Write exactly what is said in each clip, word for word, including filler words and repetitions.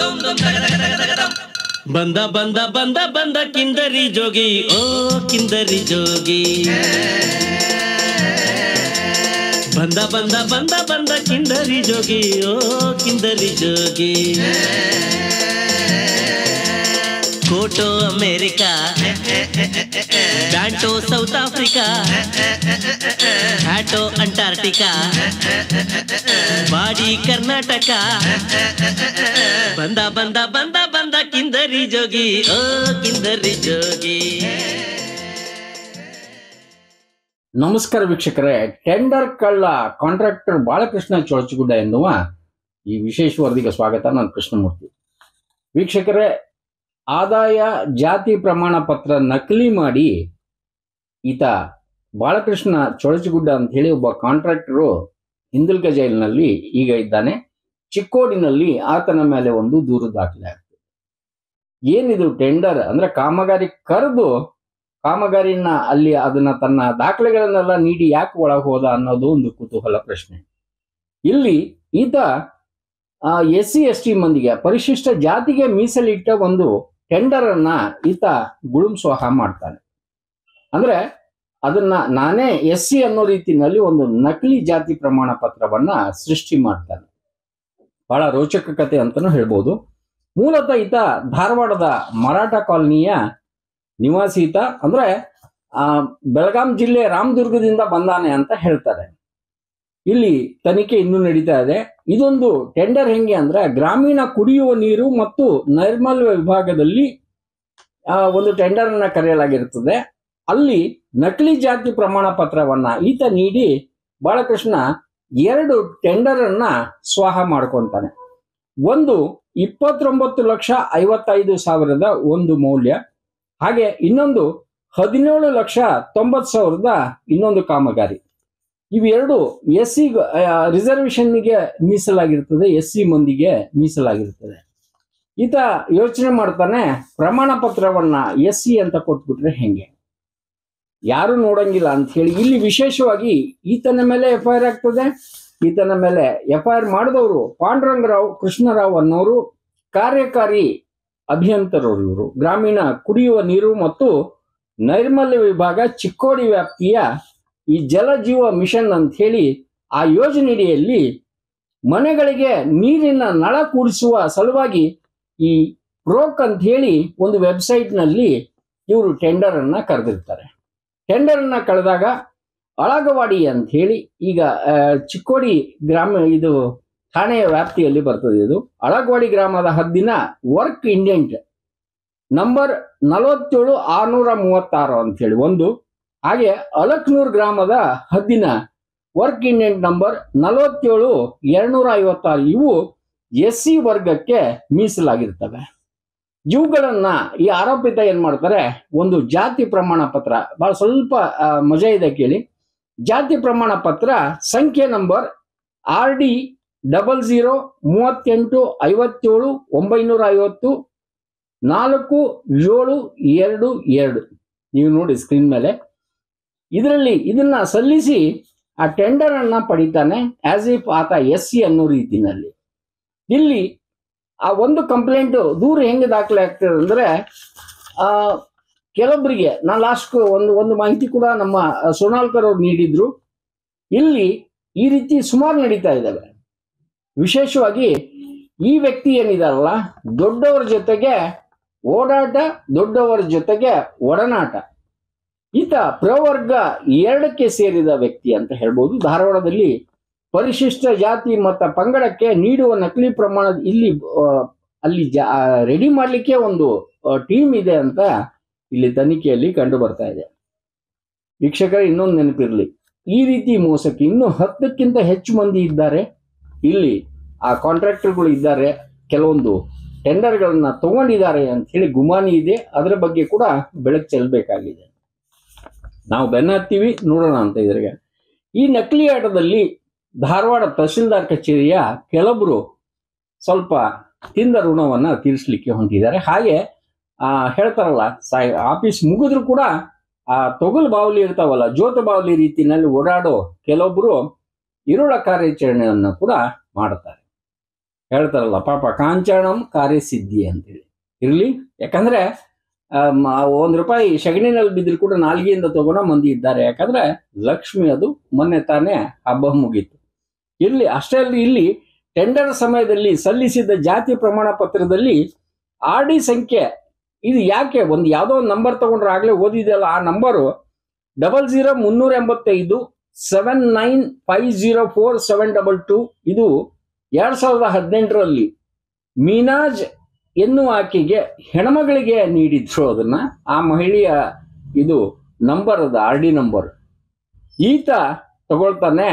ಬಂದ ಬಂದ ಬಂದ ಬಂದ ಕಿಂದರಿ ಜೋಗಿ, ಓ ಕಿಂದರಿ ಜೋಗಿ. ಬಂದ ಬಂದ ಬಂದ ಬಂದ ಕಿಂದರಿ ಜೋಗಿ, ಓ ಕಿಂದರಿ ಜೋಗಿ. ಕೋಟೋ ಅಮೇರಿಕಾ, ಬ್ಯಾಂಟೋ ಸೌತ್ ಆಫ್ರಿಕಾ, ಹ್ಯಾಟೋ ಅಂಟಾರ್ಟಿಕಾ, ಬಾಡಿ ಕರ್ನಾಟಕ. ಬಂದ ಬಂದ ಬಂದ ಬಂದ ಕಿಂದರಿ ಜೋಗಿ, ಓ ಕಿಂದರಿ ಜೋಗಿ. ನಮಸ್ಕಾರ ವೀಕ್ಷಕರೇ, ಟೆಂಡರ್ ಕಳ್ಳ ಕಾಂಟ್ರಾಕ್ಟರ್ ಬಾಲಕೃಷ್ಣ ಚೊಳಚಗುಡ್ಡ ಎನ್ನುವ ಈ ವಿಶೇಷ ವರದಿಗೆ ಸ್ವಾಗತ. ನಾನು ಕೃಷ್ಣಮೂರ್ತಿ. ವೀಕ್ಷಕರೇ, ಆದಾಯ ಜಾತಿ ಪ್ರಮಾಣ ಪತ್ರ ನಕಲಿ ಮಾಡಿ ಈತ ಬಾಲಕೃಷ್ಣ ಚೊಳಚಗುಡ್ಡ ಅಂತ ಹೇಳಿ ಒಬ್ಬ ಕಾಂಟ್ರಾಕ್ಟರು ಹಿಂದಲ್ಕ ಜೈಲಿನಲ್ಲಿ ಈಗ ಇದ್ದಾನೆ. ಚಿಕ್ಕೋಡಿನಲ್ಲಿ ಆತನ ಮೇಲೆ ಒಂದು ದೂರು ದಾಖಲೆ ಆಗ್ತದೆ. ಏನಿದು ಟೆಂಡರ್ ಅಂದ್ರೆ ಕಾಮಗಾರಿ ಕರೆದು ಕಾಮಗಾರಿನ ಅಲ್ಲಿ ಅದನ್ನ ತನ್ನ ದಾಖಲೆಗಳನ್ನೆಲ್ಲ ನೀಡಿ ಯಾಕೆ ಒಳಗೆ ಹೋದ ಅನ್ನೋದು ಒಂದು ಕುತೂಹಲ ಪ್ರಶ್ನೆ. ಇಲ್ಲಿ ಈತ ಎಸ್ ಸಿ ಎಸ್ ಟಿ ಮಂದಿಗೆ ಪರಿಶಿಷ್ಟ ಜಾತಿಗೆ ಮೀಸಲಿಟ್ಟ ಒಂದು ಟೆಂಡರ್ ಅನ್ನ ಈತ ಗುಳುಂಸ್ವಾಹ ಮಾಡ್ತಾನೆ. ಅಂದ್ರೆ ಅದನ್ನ ನಾನೇ ಎಸ್ ಸಿ ಅನ್ನೋ ರೀತಿಯಲ್ಲಿ ಒಂದು ನಕಲಿ ಜಾತಿ ಪ್ರಮಾಣ ಪತ್ರವನ್ನ ಸೃಷ್ಟಿ ಮಾಡ್ತಾನೆ. ಬಹಳ ರೋಚಕ ಕತೆ ಅಂತಾನು ಹೇಳ್ಬೋದು. ಮೂಲತಃ ಈತ ಧಾರವಾಡದ ಮರಾಠ ಕಾಲನಿಯ ನಿವಾಸಿ. ಈತ ಅಂದ್ರೆ ಆ ಬೆಳಗಾಂ ಜಿಲ್ಲೆ ರಾಮದುರ್ಗದಿಂದ ಬಂದಾನೆ ಅಂತ ಹೇಳ್ತಾರೆ. ಇಲ್ಲಿ ತನಿಖೆ ಇನ್ನೂ ನಡೀತಾ ಇದೆ. ಇದೊಂದು ಟೆಂಡರ್ ಹೆಂಗೆ ಅಂದ್ರೆ ಗ್ರಾಮೀಣ ಕುಡಿಯುವ ನೀರು ಮತ್ತು ನೈರ್ಮಲ್ಯ ವಿಭಾಗದಲ್ಲಿ ಒಂದು ಟೆಂಡರ್ ಅನ್ನ ಕರೆಯಲಾಗಿರುತ್ತದೆ. ಅಲ್ಲಿ ನಕಲಿ ಜಾತಿ ಪ್ರಮಾಣ ಪತ್ರವನ್ನ ಈತ ನೀಡಿ ಬಾಲಕೃಷ್ಣ ಎರಡು ಟೆಂಡರ್ ಅನ್ನ ಸ್ವಾಹ ಮಾಡ್ಕೊಂತಾನೆ. ಒಂದು ಇಪ್ಪತ್ತೊಂಬತ್ತು ಲಕ್ಷ ಐವತ್ತೈದು ಸಾವಿರದ ಒಂದು ಮೌಲ್ಯ, ಹಾಗೆ ಇನ್ನೊಂದು ಹದಿನೇಳು ಲಕ್ಷ ತೊಂಬತ್ತು ಸಾವಿರದ ಇನ್ನೊಂದು ಕಾಮಗಾರಿ. ಇವೆರಡು ಎಸ್ ಸಿ ರಿಸರ್ವೇಶನ್ಗೆ ಮೀಸಲಾಗಿರ್ತದೆ, ಎಸ್ ಸಿ ಮಂದಿಗೆ ಮೀಸಲಾಗಿರ್ತದೆ. ಈತ ಯೋಚನೆ ಮಾಡ್ತಾನೆ, ಪ್ರಮಾಣ ಪತ್ರವನ್ನ ಎಸ್ ಸಿ ಅಂತ ಕೊಟ್ಬಿಟ್ರೆ ಹೆಂಗೆ, ಯಾರು ನೋಡಂಗಿಲ್ಲ ಅಂತ ಹೇಳಿ ಇಲ್ಲಿ ವಿಶೇಷವಾಗಿ ಈತನ ಮೇಲೆ ಎಫ್ ಐ ಆರ್ ಆಗ್ತದೆ. ಈತನ ಮೇಲೆ ಎಫ್ ಐ ಆರ್ ಮಾಡಿದವರು ಪಾಂಡುರಂಗರಾವ್ ಕೃಷ್ಣರಾವ್ ಅನ್ನೋರು ಕಾರ್ಯಕಾರಿ ಅಭಿಯಂತರರು. ಇವರು ಗ್ರಾಮೀಣ ಕುಡಿಯುವ ನೀರು ಮತ್ತು ನೈರ್ಮಲ್ಯ ವಿಭಾಗ ಚಿಕ್ಕೋಡಿ ವ್ಯಾಪ್ತಿಯ ಈ ಜಲಜೀವ ಮಿಷನ್ ಅಂತ ಹೇಳಿ ಆ ಯೋಜನೆಯಡಿಯಲ್ಲಿ ಮನೆಗಳಿಗೆ ನೀರಿನ ನಳ ಕೂಡಿಸುವ ಸಲುವಾಗಿ ಈ ಪ್ರೋಕ್ ಅಂತ ಹೇಳಿ ಒಂದು ವೆಬ್ಸೈಟ್ ನಲ್ಲಿ ಇವರು ಟೆಂಡರ್ ಅನ್ನ ಕರೆದಿರ್ತಾರೆ. ಟೆಂಡರ್ ಅನ್ನ ಕಳೆದಾಗ ಅಳಗವಾಡಿ ಅಂತ ಹೇಳಿ, ಈಗ ಚಿಕ್ಕೋಡಿ ಗ್ರಾಮ ಇದು ಠಾಣೆಯ ವ್ಯಾಪ್ತಿಯಲ್ಲಿ ಬರ್ತದೆ. ಇದು ಅಳಗವಾಡಿ ಗ್ರಾಮದ ಹದ್ದಿನ ವರ್ಕ್ ಇಂಡೆಂಟ್ ನಂಬರ್ ನಲವತ್ತೇಳು ಆರ್ನೂರ ಮೂವತ್ತಾರು ಅಂತ ಹೇಳಿ ಒಂದು, ಹಾಗೆ ಅಲಕ್ನೂರ್ ಗ್ರಾಮದ ಹದ್ದಿನ ವರ್ಕ್ ಇಂಡೆಂಟ್ ನಂಬರ್ ನಲವತ್ತೇಳು ಎರಡ್ನೂರ ಐವತ್ತಾರು ಇವು ಎಸ್ ಸಿ ವರ್ಗಕ್ಕೆ ಮೀಸಲಾಗಿರ್ತವೆ. ಇವುಗಳನ್ನ ಈ ಆರೋಪಿತ ಏನ್ ಮಾಡ್ತಾರೆ, ಒಂದು ಜಾತಿ ಪ್ರಮಾಣ ಪತ್ರ, ಬಹಳ ಸ್ವಲ್ಪ ಮಜಾ ಇದೆ ಕೇಳಿ. ಜಾತಿ ಪ್ರಮಾಣ ಪತ್ರ ಸಂಖ್ಯೆ number R D double zero ಮೂವತ್ತೆಂಟು ಐವತ್ತೇಳು ಒಂಬೈನೂರ ಐವತ್ತು ನಾಲ್ಕು ಏಳು ಎರಡು ಎರಡು, ನೀವು ನೋಡಿ ಸ್ಕ್ರೀನ್ ಮೇಲೆ. ಇದರಲ್ಲಿ ಇದನ್ನ ಸಲ್ಲಿಸಿ ಆ ಟೆಂಡರ್ ಅನ್ನ ಪಡಿತಾನೆ ಆಸ್ ಇಫ್ ಆತ ಎಸ್ ಸಿ ಅನ್ನೋ ರೀತಿನಲ್ಲಿ. ಇಲ್ಲಿ ಆ ಒಂದು ಕಂಪ್ಲೇಂಟ್ ದೂರ ಹೆಂಗೆ ದಾಖಲೆ ಆಗ್ತದೆ ಅಂದ್ರೆ, ಆ ಕೆಲವೊಬ್ಬರಿಗೆ ನಾನು ಲಾಸ್ಟ್ ಒಂದು ಒಂದು ಮಾಹಿತಿ ಕೂಡ ನಮ್ಮ ಸೋನಾಲ್ಕರ್ ಅವ್ರು ನೀಡಿದ್ರು. ಇಲ್ಲಿ ಈ ರೀತಿ ಸುಮಾರು ನಡೀತಾ ಇದ್ದಾವೆ. ವಿಶೇಷವಾಗಿ ಈ ವ್ಯಕ್ತಿ ಏನಿದಾರಲ್ಲ, ದೊಡ್ಡವರ ಜೊತೆಗೆ ಓಡಾಟ, ದೊಡ್ಡವರ ಜೊತೆಗೆ ಒಡನಾಟ. ಈತ ಪ್ರವರ್ಗ ಎರಡಕ್ಕೆ ಸೇರಿದ ವ್ಯಕ್ತಿ ಅಂತ ಹೇಳ್ಬೋದು. ಧಾರವಾಡದಲ್ಲಿ ಪರಿಶಿಷ್ಟ ಜಾತಿ ಮತ್ತು ಪಂಗಡಕ್ಕೆ ನೀಡುವ ನಕಲಿ ಪ್ರಮಾಣ ಇಲ್ಲಿ ಅಲ್ಲಿ ಜಾ ರೆಡಿ ಮಾಡಲಿಕ್ಕೆ ಒಂದು ಟೀಮ್ ಇದೆ ಅಂತ ಇಲ್ಲಿ ತನಿಖೆಯಲ್ಲಿ ಕಂಡು ಬರ್ತಾ ಇದೆ. ವೀಕ್ಷಕರೇ, ಇನ್ನೊಂದು ನೆನಪಿರಲಿ, ಈ ರೀತಿ ಮೋಸಕ್ಕೆ ಇನ್ನೂ ಹತ್ತಕ್ಕಿಂತ ಹೆಚ್ಚು ಮಂದಿ ಇದ್ದಾರೆ. ಇಲ್ಲಿ ಆ ಕಾಂಟ್ರಾಕ್ಟರ್ಗಳು ಇದ್ದಾರೆ, ಕೆಲವೊಂದು ಟೆಂಡರ್ಗಳನ್ನ ತಗೊಂಡಿದ್ದಾರೆ ಅಂತ ಹೇಳಿ ಗುಮಾನಿ ಇದೆ. ಅದರ ಬಗ್ಗೆ ಕೂಡ ಬೆಳಕು ಚೆಲ್ಲಬೇಕಾಗಿದೆ. ನಾವು ಬೆನ್ನ ಹತ್ತೀವಿ, ನೋಡೋಣ ಅಂತ ಇದ್ರಾಗ. ಈ ನಕಲಿ ಆಟದಲ್ಲಿ ಧಾರವಾಡ ತಹಶೀಲ್ದಾರ್ ಕಚೇರಿಯ ಕೆಲವೊಬ್ರು ಸ್ವಲ್ಪ ತಿಂದ ಋಣವನ್ನ ತೀರಿಸಲಿಕ್ಕೆ ಹೊಂಟಿದ್ದಾರೆ. ಹಾಗೆ ಆ ಹೇಳ್ತಾರಲ್ಲ, ಸಾಯ್ ಆಫೀಸ್ ಮುಗಿದ್ರು ಕೂಡ ಆ ತೊಗಲು ಬಾವಲಿ ಇರ್ತಾವಲ್ಲ, ಜೋತ ಬಾವಲಿ ರೀತಿಯಲ್ಲಿ ಓಡಾಡೋ ಕೆಲವೊಬ್ರು ಇರುಳ ಕಾರ್ಯಾಚರಣೆಯನ್ನು ಕೂಡ ಮಾಡುತ್ತಾರೆ. ಹೇಳ್ತಾರಲ್ಲ ಪಾಪ ಕಾಂಚಾಣಂ ಕಾರ್ಯಸಿದ್ಧಿ ಅಂತೇಳಿ ಇರ್ಲಿ. ಯಾಕಂದ್ರೆ ಒಂದ್ ರೂಪಾಯಿ ಶಗಣಿನಲ್ಲಿ ಬಿದ್ದರೂ ಕೂಡ ನಾಲ್ಗೆಯಿಂದ ತಗೊಂಡ ಮಂದಿ ಇದ್ದಾರೆ. ಯಾಕಂದ್ರೆ ಲಕ್ಷ್ಮಿ ಅದು ಮೊನ್ನೆ ತಾನೇ ಹಬ್ಬ ಮುಗೀತು. ಇರ್ಲಿ. ಅಷ್ಟೇ ಅಲ್ಲದೆ ಇಲ್ಲಿ ಟೆಂಡರ್ ಸಮಯದಲ್ಲಿ ಸಲ್ಲಿಸಿದ ಜಾತಿ ಪ್ರಮಾಣ ಪತ್ರದಲ್ಲಿ ಆರ್ ಡಿ ಸಂಖ್ಯೆ ಇದು ಯಾಕೆ ಒಂದು ಯಾವುದೋ ಒಂದು ನಂಬರ್ ತಗೊಂಡ್ರೆ ಆಗ್ಲೇ ಓದಿದೆಯಲ್ಲ, ಆ ನಂಬರು ಡಬಲ್ ಜೀರೋ ಮುನ್ನೂರ ಎಂಬತ್ತೈದು seven nine five zero four seven double two. ಇದು ಎರಡ್ ಸಾವಿರದ ಹದಿನೆಂಟರಲ್ಲಿ ಮೀನಾಜ್ ಎನ್ನುವ ಆಕೆಗೆ ಹೆಣ್ಮಗಳಿಗೆ ನೀಡಿದ್ರು ಅದನ್ನ. ಆ ಮಹಿಳೆಯ ಇದು ನಂಬರ್ ಅದ, ಆರ್ ಡಿ ನಂಬರ್. ಈತ ತಗೊಳ್ತಾನೆ.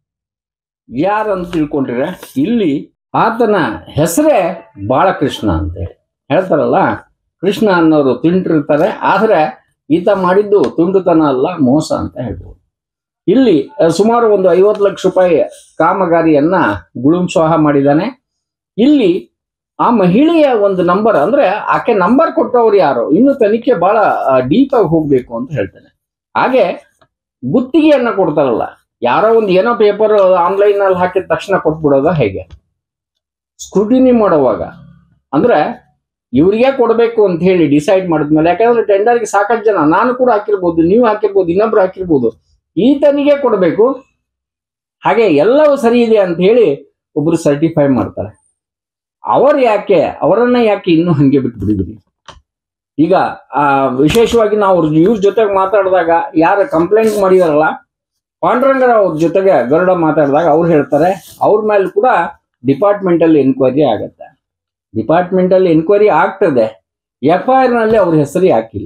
ಯಾರಂತ ತಿಳ್ಕೊಂಡ್ರೆ ಇಲ್ಲಿ ಆತನ ಹೆಸರೇ ಬಾಳಕೃಷ್ಣ ಅಂತೇಳಿ ಹೇಳ್ತಾರಲ್ಲ. ಕೃಷ್ಣ ಅನ್ನೋರು ತುಂಡಿರ್ತಾರೆ, ಆದ್ರೆ ಈತ ಮಾಡಿದ್ದು ತುಂಡುತನ ಅಲ್ಲ, ಮೋಸ ಅಂತ ಹೇಳ್ಬೋದು. ಇಲ್ಲಿ ಸುಮಾರು ಒಂದು ಐವತ್ತು ಲಕ್ಷ ರೂಪಾಯಿ ಕಾಮಗಾರಿಯನ್ನ ಗುಳುಂಸ್ವಾಹ ಮಾಡಿದ್ದಾನೆ. ಇಲ್ಲಿ ಆ ಮಹಿಳೆಯ ಒಂದು ನಂಬರ್ ಅಂದ್ರೆ ಆಕೆ ನಂಬರ್ ಕೊಟ್ಟವ್ರು ಯಾರು, ಇನ್ನು ತನಿಖೆ ಬಹಳ ಡೀಪ್ ಆಗಿ ಹೋಗ್ಬೇಕು ಅಂತ ಹೇಳ್ತಾನೆ. ಹಾಗೆ ಗುತ್ತಿಗೆಯನ್ನ ಕೊಡ್ತಾರಲ್ಲ, ಯಾರೋ ಒಂದು ಏನೋ ಪೇಪರ್ ಆನ್ಲೈನ್ ಅಲ್ಲಿ ಹಾಕಿದ ತಕ್ಷಣ ಕೊಟ್ಬಿಡೋದ ಹೇಗೆ? ಸ್ಕ್ರೂಟಿನಿ ಮಾಡುವಾಗ ಅಂದ್ರೆ ಇವ್ರಿಗೆ ಕೊಡಬೇಕು ಅಂತ ಹೇಳಿ ಡಿಸೈಡ್ ಮಾಡಿದ್ಮೇಲೆ, ಯಾಕಂದ್ರೆ ಟೆಂಡರ್ಗೆ ಸಾಕಷ್ಟು ಜನ, ನಾನು ಕೂಡ ಹಾಕಿರ್ಬೋದು, ನೀವು ಹಾಕಿರ್ಬೋದು, ಇನ್ನೊಬ್ರು ಹಾಕಿರ್ಬೋದು, ಈತನಿಗೆ ಕೊಡಬೇಕು. ಹಾಗೆ ಎಲ್ಲವೂ ಸರಿ ಇದೆ ಅಂತ ಹೇಳಿ ಒಬ್ರು ಸರ್ಟಿಫೈ ಮಾಡ್ತಾರೆ. ಅವರು ಯಾಕೆ ಅವರನ್ನ ಯಾಕೆ ಇನ್ನೂ ಹಂಗೆ ಬಿಟ್ಬಿಡಿದ್ರಿ? ಈಗ ಆ ವಿಶೇಷವಾಗಿ ನಾವು ಇವ್ರ ಜೊತೆಗೆ ಮಾತಾಡಿದಾಗ, ಯಾರು ಕಂಪ್ಲೇಂಟ್ ಮಾಡಿದಾರಲ್ಲ ಪಾಂಡುರಂಗರಾವ್ ಅವ್ರ ಜೊತೆಗೆ ಗರುಡ ಮಾತಾಡಿದಾಗ ಅವ್ರು ಹೇಳ್ತಾರೆ ಅವ್ರ ಮೇಲೆ ಕೂಡ ಡಿಪಾರ್ಟ್ಮೆಂಟ್ ಅಲ್ಲಿ ಎನ್ಕ್ವೈರಿ ಆಗತ್ತೆ. ಡಿಪಾರ್ಟ್ಮೆಂಟ್ ಅಲ್ಲಿ ಎನ್ಕ್ವೈರಿ ಆಗ್ತದೆ, ಎಫ್ ಐ ಆರ್ ನಲ್ಲಿ ಅವ್ರ ಹೆಸರು ಹಾಕಿಲ್ಲ.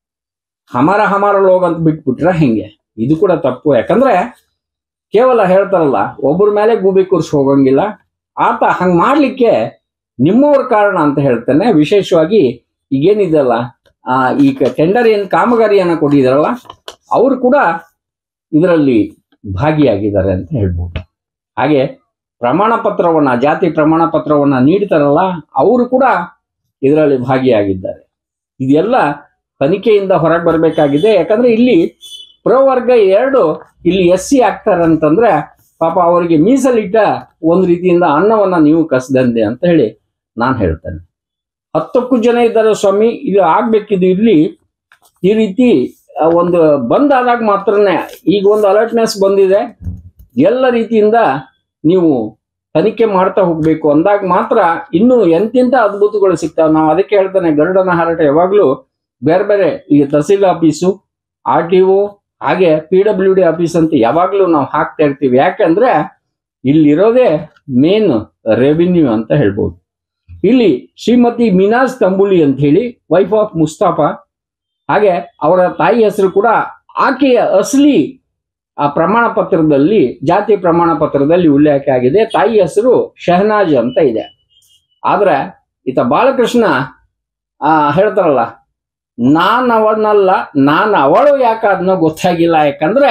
ಹಮಾರ ಹಮಾರ ಲೋಗ್ ಅಂತ ಬಿಟ್ಬಿಟ್ರೆ ಹೆಂಗೆ? ಇದು ಕೂಡ ತಪ್ಪು. ಯಾಕಂದ್ರೆ ಕೇವಲ ಹೇಳ್ತಾರಲ್ಲ, ಒಬ್ಬರ ಮೇಲೆ ಗೂಬಿ ಕೂರ್ಸಿ ಹೋಗಂಗಿಲ್ಲ. ಆತ ಹಂಗ್ ಮಾಡ್ಲಿಕ್ಕೆ ನಿಮ್ಮವ್ರ ಕಾರಣ ಅಂತ ಹೇಳ್ತಾನೆ. ವಿಶೇಷವಾಗಿ ಈಗೇನಿದೆಲ್ಲ ಆ ಈಗ ಟೆಂಡರ್ ಏನ್ ಕಾಮಗಾರಿಯನ್ನ ಕೊಟ್ಟಿದಾರಲ್ಲ, ಅವರು ಕೂಡ ಇದರಲ್ಲಿ ಭಾಗಿಯಾಗಿದ್ದಾರೆ ಅಂತ ಹೇಳ್ಬೋದು. ಹಾಗೆ ಪ್ರಮಾಣ ಪತ್ರವನ್ನ, ಜಾತಿ ಪ್ರಮಾಣ ಪತ್ರವನ್ನ ನೀಡ್ತಾರಲ್ಲ, ಅವರು ಕೂಡ ಇದರಲ್ಲಿ ಭಾಗಿಯಾಗಿದ್ದಾರೆ. ಇದೆಲ್ಲ ತನಿಖೆಯಿಂದ ಹೊರಗೆ ಬರಬೇಕಾಗಿದೆ. ಯಾಕಂದ್ರೆ ಇಲ್ಲಿ ಪ್ರವರ್ಗ ಎರಡು ಇಲ್ಲಿ ಎಸ್ ಸಿ ಆಗ್ತಾರಂತಂದ್ರೆ ಪಾಪ ಅವರಿಗೆ ಮೀಸಲಿಟ್ಟ ಒಂದು ರೀತಿಯಿಂದ ಅನ್ನವನ್ನ ನೀವು ಕಸದಂದೆ ಅಂತ ಹೇಳಿ ನಾನು ಹೇಳ್ತೇನೆ. ಹತ್ತಕ್ಕೂ ಜನ ಇದ್ದಾರೆ ಸ್ವಾಮಿ, ಇದು ಆಗ್ಬೇಕಿದು. ಇಲ್ಲಿ ಈ ರೀತಿ ಒಂದು ಬಂದಾದಾಗ ಮಾತ್ರನೇ, ಈಗ ಒಂದು ಅಲರ್ಟ್ನೆಸ್ ಬಂದಿದೆ, ಎಲ್ಲ ರೀತಿಯಿಂದ ನೀವು ತನಿಖೆ ಮಾಡ್ತಾ ಹೋಗ್ಬೇಕು ಅಂದಾಗ ಮಾತ್ರ ಇನ್ನೂ ಎಂತೆಂಥ ಅದ್ಭುತಗಳು ಸಿಗ್ತಾವೆ. ನಾವು ಅದಕ್ಕೆ ಹೇಳ್ತಾನೆ, ಗರುಡನ ಹಾರಾಟ ಯಾವಾಗ್ಲೂ ಬೇರೆ ಬೇರೆ, ಈಗ tehsil office, R T O, ಹಾಗೆ ಪಿ ಡಬ್ಲ್ಯೂ ಡಿ ಆಫೀಸ್ ಅಂತ ಯಾವಾಗ್ಲೂ ನಾವು ಹಾಕ್ತಾ ಇರ್ತೀವಿ. ಯಾಕಂದ್ರೆ ಇಲ್ಲಿರೋದೇ ಮೇನ್ ರೆವಿನ್ಯೂ ಅಂತ ಹೇಳ್ಬೋದು. ಇಲ್ಲಿ ಶ್ರೀಮತಿ ಮಿನಾಜ್ ತಂಬುಳಿ ಅಂತ ಹೇಳಿ ವೈಫ್ ಆಫ್ ಮುಸ್ತಾಫಾ, ಹಾಗೆ ಅವರ ತಾಯಿ ಹೆಸರು ಕೂಡ ಆಕೆಯ ಅಸಲಿ ಆ ಪ್ರಮಾಣ ಪತ್ರದಲ್ಲಿ, ಜಾತಿ ಪ್ರಮಾಣ ಪತ್ರದಲ್ಲಿ ಉಲ್ಲೇಖ ಆಗಿದೆ. ತಾಯಿ ಹೆಸರು ಶಹನಾಜ್ ಅಂತ ಇದೆ. ಆದ್ರೆ ಈತ ಬಾಲಕೃಷ್ಣ ಆ ಹೇಳ್ತಾರಲ್ಲ, ನಾನ್ ಅವನಲ್ಲ, ನಾನು ಅವಳು ಯಾಕಾದ್ನೋ ಗೊತ್ತಾಗಿಲ್ಲ. ಯಾಕಂದ್ರೆ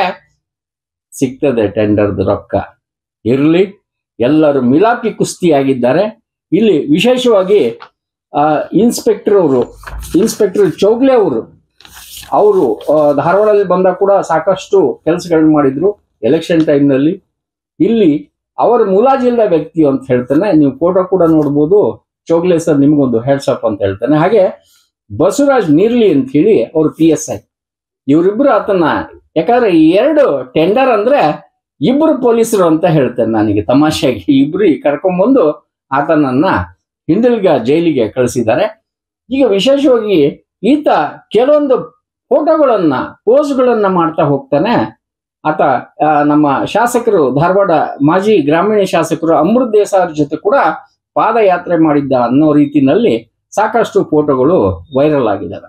ಸಿಗ್ತದೆ ಟೆಂಡರ್ದು ರೊಕ್ಕ. ಇರ್ಲಿ, ಎಲ್ಲರೂ ಮಿಲಾಪಿ ಕುಸ್ತಿಯಾಗಿದ್ದಾರೆ. ಇಲ್ಲಿ ವಿಶೇಷವಾಗಿ ಆ ಇನ್ಸ್ಪೆಕ್ಟರ್ ಅವರು, ಇನ್ಸ್ಪೆಕ್ಟರ್ ಚೌಗ್ಲೆ ಅವರು, ಅವರು ಧಾರವಾಡದಲ್ಲಿ ಬಂದಾಗ ಕೂಡ ಸಾಕಷ್ಟು ಕೆಲಸಗಳನ್ನ ಮಾಡಿದ್ರು ಎಲೆಕ್ಷನ್ ಟೈಮ್ನಲ್ಲಿ. ಇಲ್ಲಿ ಅವರ ಮುಲಾಜಿಲ್ಲದ ವ್ಯಕ್ತಿ ಅಂತ ಹೇಳ್ತಾನೆ. ನೀವು ಫೋಟೋ ಕೂಡ ನೋಡ್ಬೋದು. ಚೌಗ್ಲೆ ಸರ್ ನಿಮ್ಗೊಂದು ಹೆಡ್ಸಪ್ ಅಂತ ಹೇಳ್ತಾನೆ. ಹಾಗೆ ಬಸವರಾಜ್ ನೀರ್ಲಿ ಅಂತ ಹೇಳಿ ಅವ್ರು ಪಿ ಎಸ್ ಐ. ಇವರಿಬ್ರು ಆತನ, ಯಾಕಂದ್ರೆ ಎರಡು ಟೆಂಡರ್ ಅಂದ್ರೆ ಇಬ್ರು ಪೊಲೀಸರು ಅಂತ ಹೇಳ್ತೇನೆ ನನಗೆ ತಮಾಷೆಯಾಗಿ. ಇಬ್ರು ಕರ್ಕೊಂಡ್ಬಂದು ಆತನನ್ನ ಹಿಂದಲ್ಗ ಜೈಲಿಗೆ ಕಳಿಸಿದ್ದಾರೆ. ಈಗ ವಿಶೇಷವಾಗಿ ಈತ ಕೆಲವೊಂದು ಫೋಟೋಗಳನ್ನ, ಪೋಸ್ಗಳನ್ನ ಮಾಡ್ತಾ ಹೋಗ್ತಾನೆ. ಆತ ನಮ್ಮ ಶಾಸಕರು, ಧಾರವಾಡ ಮಾಜಿ ಗ್ರಾಮೀಣ ಶಾಸಕರು ಅಮೃತ್ ದೇಸಾಯಿ ಅವ್ರ ಜೊತೆ ಕೂಡ ಪಾದಯಾತ್ರೆ ಮಾಡಿದ್ದ ಅನ್ನೋ ರೀತಿನಲ್ಲಿ ಸಾಕಷ್ಟು ಫೋಟೋಗಳು ವೈರಲ್ ಆಗಿದ್ದಾವೆ.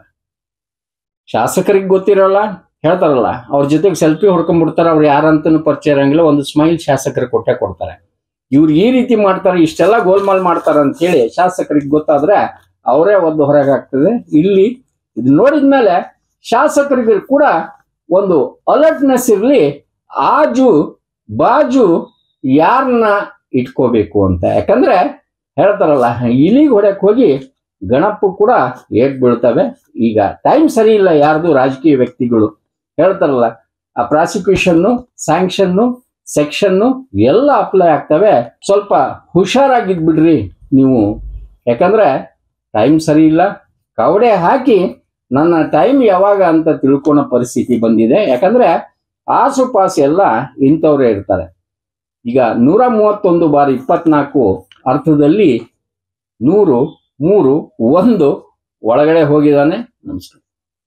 ಶಾಸಕರಿಗೆ ಗೊತ್ತಿರಲ್ಲ, ಹೇಳ್ತಾರಲ್ಲ, ಅವ್ರ ಜೊತೆಗೆ ಸೆಲ್ಫಿ ಹೊಡ್ಕೊಂಡ್ಬಿಡ್ತಾರೆ. ಅವ್ರು ಯಾರಂತನೂ ಪರಿಚಯ ಇರಂಗಿಲ್ಲ, ಒಂದು ಸ್ಮೈಲ್ ಶಾಸಕರು ಕೊಟ್ಟೆ ಕೊಡ್ತಾರೆ. ಇವ್ರು ಈ ರೀತಿ ಮಾಡ್ತಾರೆ, ಇಷ್ಟೆಲ್ಲ ಗೋಲ್ಮಾಲ್ ಮಾಡ್ತಾರೆ ಅಂತ ಹೇಳಿ ಶಾಸಕರಿಗೆ ಗೊತ್ತಾದ್ರೆ ಅವರೇ ಒಂದು ಹೊರಗೆ ಆಗ್ತದೆ. ಇಲ್ಲಿ ಇದು ನೋಡಿದ್ಮೇಲೆ ಶಾಸಕರಿಗೆ ಕೂಡ ಒಂದು ಅಲರ್ಟ್ನೆಸ್ ಇರ್ಲಿ, ಆಜು ಬಾಜು ಯಾರನ್ನ ಇಟ್ಕೋಬೇಕು ಅಂತ. ಯಾಕಂದ್ರೆ ಹೇಳ್ತಾರಲ್ಲ, ಇಲಿಗೆ ಹೊಡೆಕ್ ಹೋಗಿ ಗಣಪ ಕೂಡ ಏಟ್ ಬೀಳ್ತವೆ. ಈಗ ಟೈಮ್ ಸರಿ ಇಲ್ಲ, ಯಾರ್ದು ರಾಜಕೀಯ ವ್ಯಕ್ತಿಗಳು ಹೇಳ್ತಾರಲ್ಲ, ಆ ಪ್ರಾಸಿಕ್ಯೂಷನ್ನು, ಸ್ಯಾಂಕ್ಷನ್ನು, ಇವೆಲ್ಲ ಟೈಮ್ ಸರಿ ಇಲ್ಲ. ಯಾಕಂದ್ರೆ ಈಗ ಟೈಮ್ ಸರಿ ಇಲ್ಲ, ಯಾರ್ದು ರಾಜಕೀಯ ವ್ಯಕ್ತಿಗಳು ಹೇಳ್ತಾರಲ್ಲ, ಆ ಪ್ರಾಸಿಕ್ಯೂಷನ್ನು, ಸ್ಯಾಂಕ್ಷನ್ನು, ಇವೆಲ್ಲ ಟೈಮ್ ಸರಿ ಇಲ್ಲ. ಯಾರ್ದು ರಾಜಕೀಯ ವ್ಯಕ್ತಿಗಳು ಹೇಳ್ತಾರಲ್ಲ, ಸೆಕ್ಷನ್ನು ಎಲ್ಲ ಅಪ್ಲೈ ಆಗ್ತವೆ. ಸ್ವಲ್ಪ ಹುಷಾರಾಗಿದ್ಬಿಡ್ರಿ ನೀವು, ಯಾಕಂದ್ರೆ ಟೈಮ್ ಸರಿ ಇಲ್ಲ. ಕವಡೆ ಹಾಕಿ ನನ್ನ ಟೈಮ್ ಯಾವಾಗ ಅಂತ ತಿಳ್ಕೊಳೋ ಪರಿಸ್ಥಿತಿ ಬಂದಿದೆ. ಯಾಕಂದ್ರೆ ಆಸುಪಾಸು ಎಲ್ಲ ಇಂಥವ್ರೇ ಇರ್ತಾರೆ. ಈಗ ನೂರ ಮೂವತ್ತೊಂದು ಬಾರಿ ಇಪ್ಪತ್ನಾಲ್ಕು ಅರ್ಥದಲ್ಲಿ ನೂರು ಮೂರು ಒಂದು ಒಳಗಡೆ ಹೋಗಿದ್ದಾನೆ. ನಮಸ್ಕಾರ.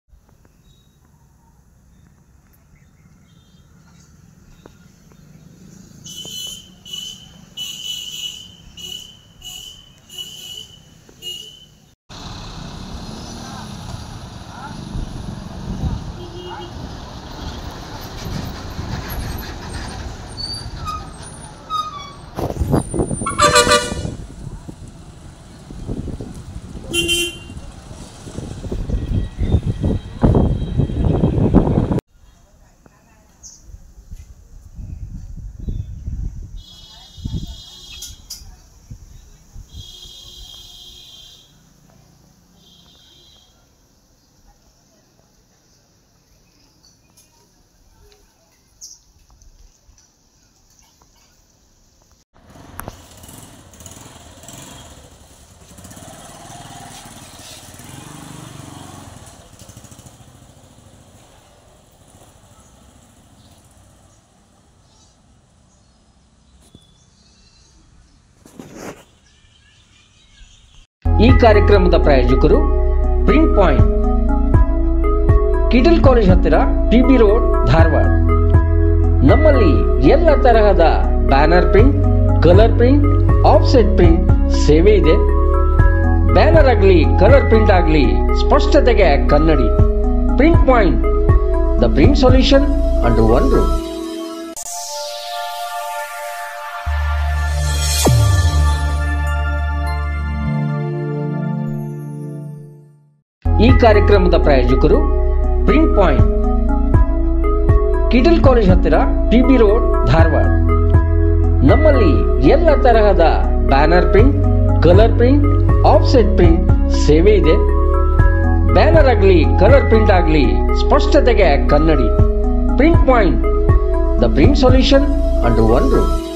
ಈ ಕಾರ್ಯಕ್ರಮದ ಪ್ರಾಯೋಜಕರು ಪ್ರಿಂಟ್ ಪಾಯಿಂಟ್, ಕಿಟಲ್ ಕಾಲೇಜ್ ಹತ್ತಿರ, ಟಿ ಬಿ ರೋಡ್, ಧಾರವಾಡ. ನಮ್ಮಲ್ಲಿ ಎಲ್ಲ ತರಹದ banner print, colour print, offset print ಸೇವೆ ಇದೆ. ಬ್ಯಾನರ್ ಆಗಲಿ ಕಲರ್ ಪ್ರಿಂಟ್ ಆಗಲಿ ಸ್ಪಷ್ಟತೆಗೆ ಕನ್ನಡಿ. Print point, the print solution under one roof. ಈ ಕಾರ್ಯಕ್ರಮದ ಪ್ರಾಯೋಜಕರು ಪ್ರಿಂಟ್ ಪಾಯಿಂಟ್, ಕಿಟಲ್ ಕಾಲೇಜ್ ಹತ್ತಿರ, ಟಿ ಬಿ ರೋಡ್, ಧಾರವಾಡ. ನಮ್ಮಲ್ಲಿ ಎಲ್ಲ ತರಹದ banner print, colour print, offset print ಸೇವೆ ಇದೆ. ಬ್ಯಾನರ್ ಆಗಲಿ ಕಲರ್ ಪ್ರಿಂಟ್ ಆಗಲಿ ಸ್ಪಷ್ಟತೆಗೆ ಕನ್ನಡಿ. Print point, the print solution under one roof.